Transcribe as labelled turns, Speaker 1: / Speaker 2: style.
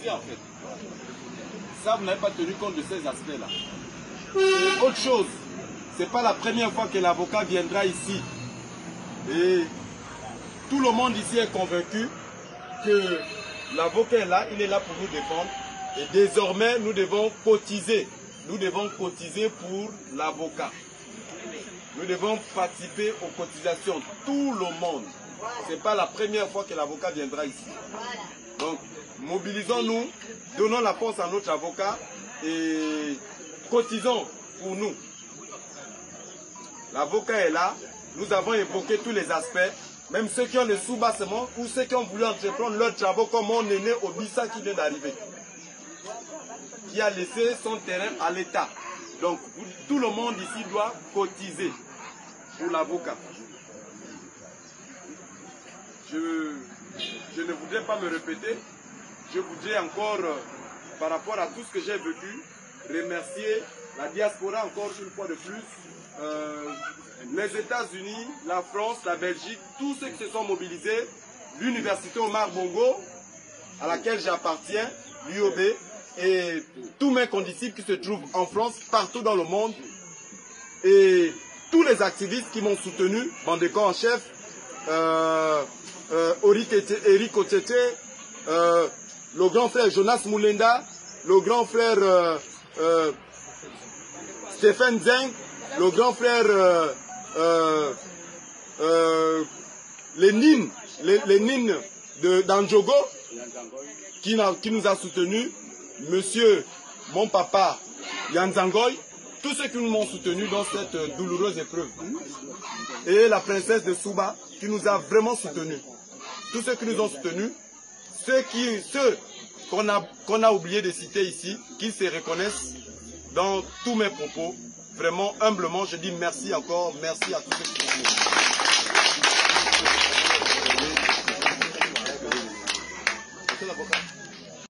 Speaker 1: fait en fait. Ça, vous n'avez pas tenu compte de ces aspects-là. Et autre chose, ce n'est pas la première fois que l'avocat viendra ici. Et tout le monde ici est convaincu que l'avocat est là, il est là pour nous défendre. Et désormais, nous devons cotiser. Nous devons cotiser pour l'avocat. Nous devons participer aux cotisations. Tout le monde. Ce n'est pas la première fois que l'avocat viendra ici. Donc, mobilisons-nous, donnons la force à notre avocat et cotisons pour nous. L'avocat est là. Nous avons évoqué tous les aspects. Même ceux qui ont le sous-bassement ou ceux qui ont voulu entreprendre leurs travaux comme mon aîné Obissa qui vient d'arriver. Qui a laissé son terrain à l'État. Donc, tout le monde ici doit cotiser pour l'avocat. Je ne voudrais pas me répéter. Je voudrais encore, par rapport à tout ce que j'ai vécu, remercier la diaspora encore une fois de plus. Les États-Unis, la France, la Belgique, tous ceux qui se sont mobilisés, l'université Omar Bongo, à laquelle j'appartiens, l'UOB, et tous mes condisciples qui se trouvent en France, partout dans le monde, et tous les activistes qui m'ont soutenu, Bandeko en chef, Eric Otete, le grand frère Jonas Moulenda, le grand frère Stéphane Zeng, le grand frère Lénine d'Andjogo, qui nous a soutenus, monsieur, mon papa, Yanzangoy, tous ceux qui nous ont soutenus dans cette douloureuse épreuve. Et la princesse de Souba, qui nous a vraiment soutenus. Tous ceux qui nous ont soutenus, ceux qu'on a oublié de citer ici, qu'ils se reconnaissent dans tous mes propos. Vraiment, humblement, je dis merci encore, merci à tous ceux qui nous ont soutenus.